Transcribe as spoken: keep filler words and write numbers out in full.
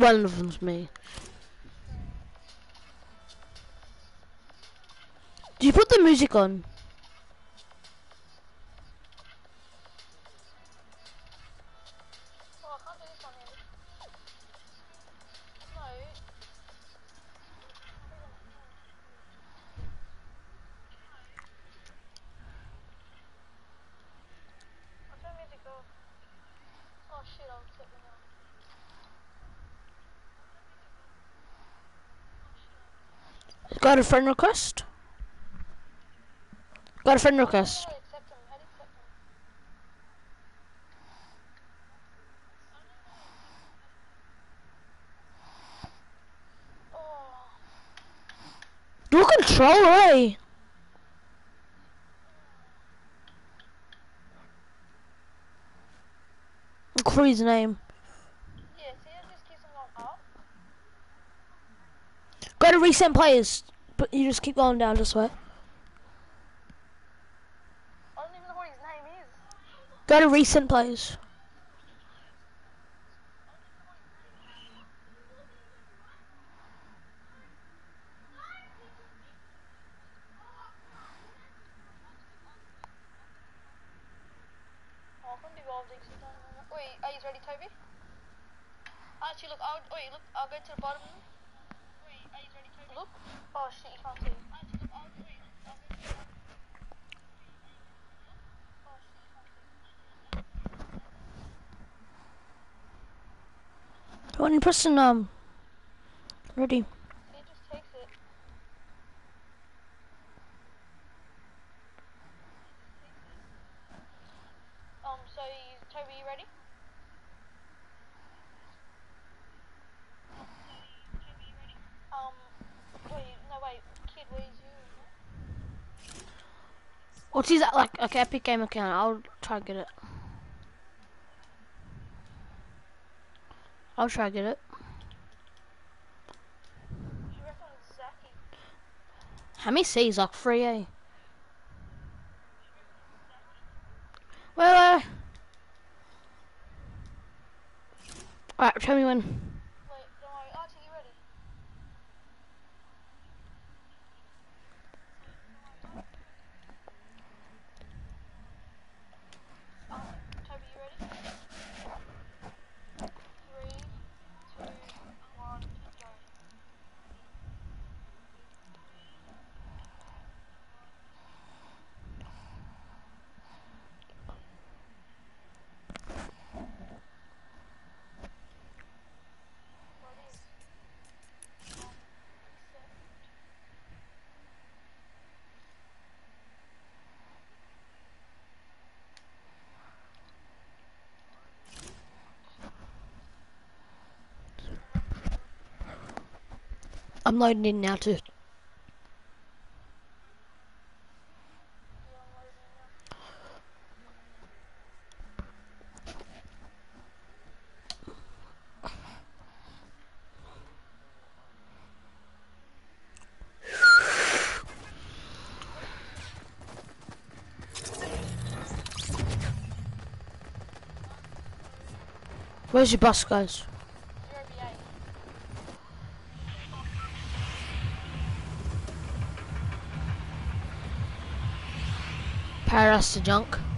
One of them's me. Do you put the music on? Oh, I can't do this one here. No. I'll turn music off. Oh shit, I'll set them off. Got a friend request? Got a friend request. How do I accept them? How do you accept them? Oh. Your controller, eh? Cree's name. Yeah, see, it just keeps on going up. Go to recent players, but you just keep going down this way. I don't even know what his name is. Go to recent players. Oh, I couldn't do all these. Wait, are you ready, Toby? Actually, look, I'll, wait, look, I'll go to the bottom. Wait, are you ready, Toby? Look. Oh shit, you can't see. Actually, look, I'll, wait, look, I'll go to the bottom. Oh shit, you can't see. When you press in, um, ready. See, it just takes it. Um, so, you, Toby, you ready? Um, wait, no, wait, kid, where's you? What's his, like, okay, Epic Game account, I'll try to get it. I'll try to get it. You reckon it's Zaki? How many C's? Like three, eh? Well, uh... Alright, tell me when. Wait, don't worry, Archie, you ready? Um, Toby, you ready? Three, two, one, go. What is? Um, accept. I'm loading in now too. Yeah, I'm loading now. Where's your bus, guys? Zero B eight. Paradise to junk.